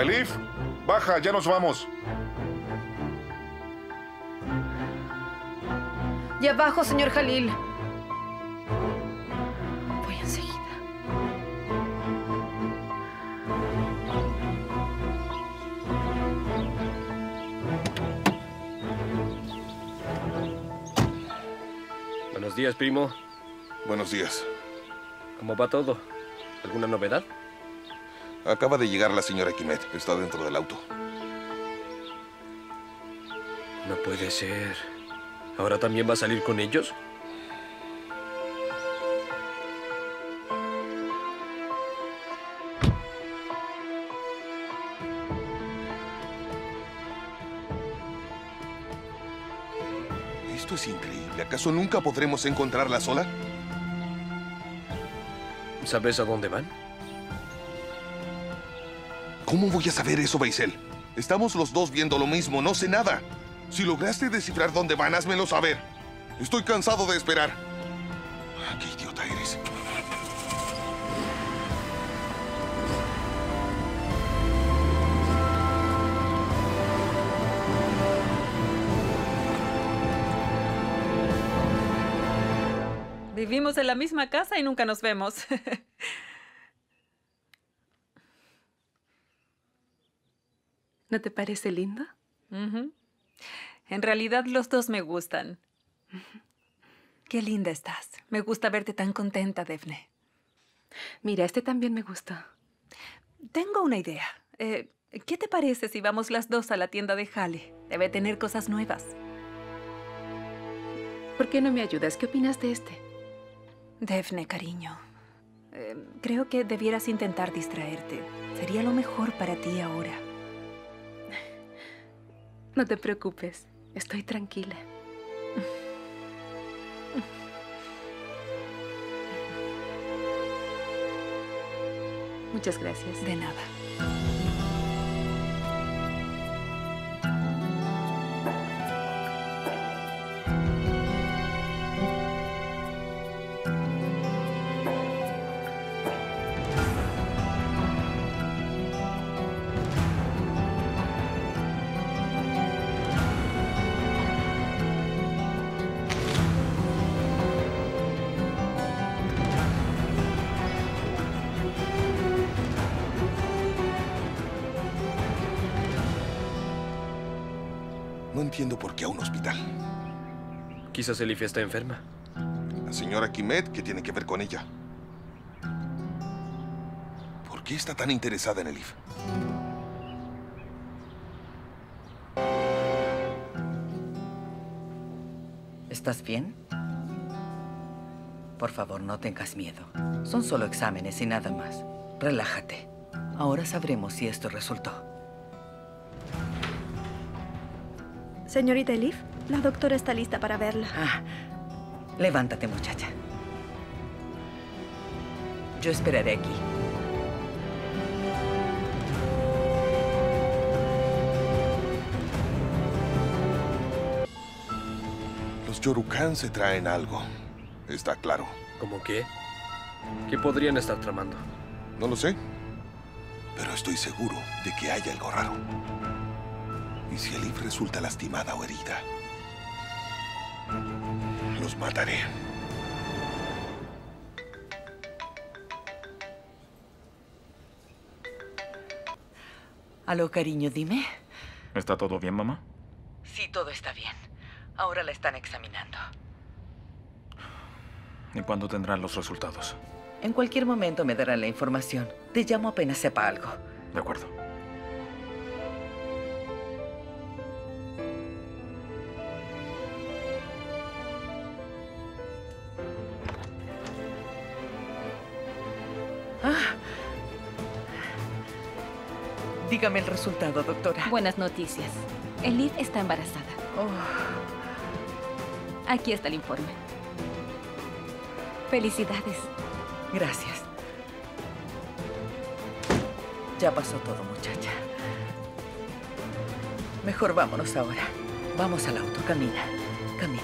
Elif, baja, ya nos vamos. Ya bajo, señor Jalil. Voy enseguida. Buenos días, primo. Buenos días. ¿Cómo va todo? ¿Alguna novedad? Acaba de llegar la señora Quimet. Está dentro del auto. No puede ser. ¿Ahora también va a salir con ellos? Esto es increíble. ¿Acaso nunca podremos encontrarla sola? ¿Sabes a dónde van? ¿Cómo voy a saber eso, Baisel? Estamos los dos viendo lo mismo. No sé nada. Si lograste descifrar dónde van, házmelo saber. Estoy cansado de esperar. ¡Qué idiota eres! Vivimos en la misma casa y nunca nos vemos. ¿No te parece lindo? En realidad, los dos me gustan. Qué linda estás. Me gusta verte tan contenta, Defne. Mira, este también me gusta. Tengo una idea. ¿Qué te parece si vamos las dos a la tienda de Hale? Debe tener cosas nuevas. ¿Por qué no me ayudas? ¿Qué opinas de este? Defne, cariño. Creo que debieras intentar distraerte. Sería lo mejor para ti ahora. No te preocupes. Estoy tranquila. Muchas gracias. De nada. No entiendo por qué a un hospital. Quizás Elif está enferma. La señora Quimet, ¿qué tiene que ver con ella? ¿Por qué está tan interesada en Elif? ¿Estás bien? Por favor, no tengas miedo. Son solo exámenes y nada más. Relájate. Ahora sabremos si esto resultó. Señorita Elif, la doctora está lista para verla. Levántate, muchacha. Yo esperaré aquí. Los Yorukan se traen algo. Está claro. ¿Cómo qué? ¿Qué podrían estar tramando? No lo sé. Pero estoy seguro de que hay algo raro. Y si Elif resulta lastimada o herida, los mataré. Aló, cariño, dime. ¿Está todo bien, mamá? Sí, todo está bien. Ahora la están examinando. ¿Y cuándo tendrán los resultados? En cualquier momento me darán la información. Te llamo apenas sepa algo. De acuerdo. Dígame el resultado, doctora. Buenas noticias. Elif está embarazada. Aquí está el informe. Felicidades. Gracias. Ya pasó todo, muchacha. Mejor vámonos ahora. Vamos al auto. Camina. Camina.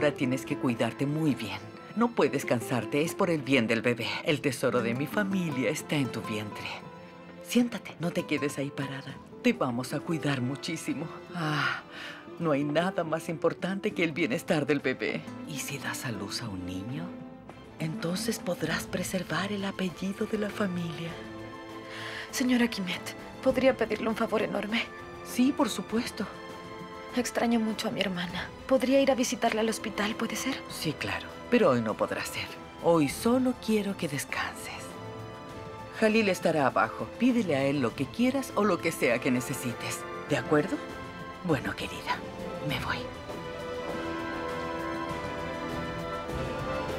Ahora tienes que cuidarte muy bien. No puedes cansarte, es por el bien del bebé. El tesoro de mi familia está en tu vientre. Siéntate, no te quedes ahí parada. Te vamos a cuidar muchísimo. No hay nada más importante que el bienestar del bebé. ¿Y si das a luz a un niño? Entonces podrás preservar el apellido de la familia. Señora Quimet, ¿podría pedirle un favor enorme? Sí, por supuesto. Extraño mucho a mi hermana. ¿Podría ir a visitarla al hospital, puede ser? Sí, claro. Pero hoy no podrá ser. Hoy solo quiero que descanses. Jalil estará abajo. Pídele a él lo que quieras o lo que sea que necesites. ¿De acuerdo? Bueno, querida, me voy.